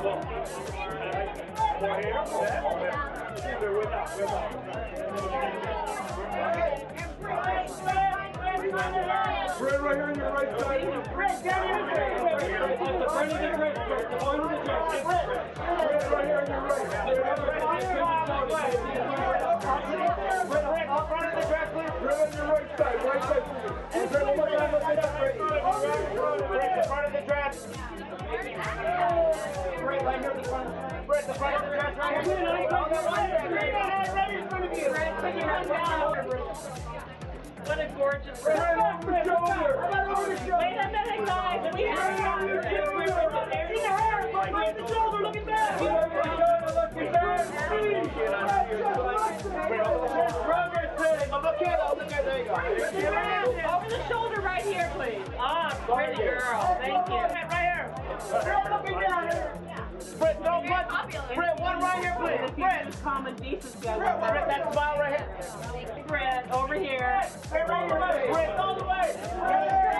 Britt, right here on your right side. Britt, down here. Britt, the front of the dress. Britt, the front of the dress. Britt, right here on your right. Britt, the front of the dress, please. Britt, on your right side. Right side, please. Britt, one more time. Britt, the front of the dress. Britt, right here in the front. Britt, the front of the dress, right here. Right in front of you. Britt, put your head down. What a gorgeous dress. Wait a minute, guys. We have see the hair. Right the shoulder, looking back. Looking back. There you go. Over the shoulder right here, please. Ah, pretty girl. Thank you. Right here. Looking down here. Britt, don't touch. Britt, one right here, please. Britt. Common decency. Britt, that smile right here. Britt, over here. Britt, all the way.